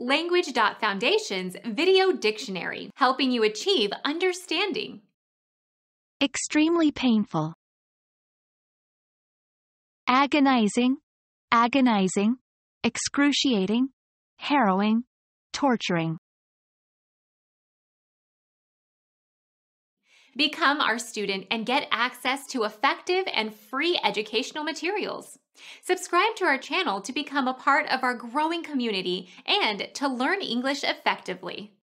Language.Foundation's Video Dictionary, helping you achieve understanding. Extremely painful. Agonizing, agonizing, excruciating, harrowing, torturing. Become our student and get access to effective and free educational materials. Subscribe to our channel to become a part of our growing community and to learn English effectively.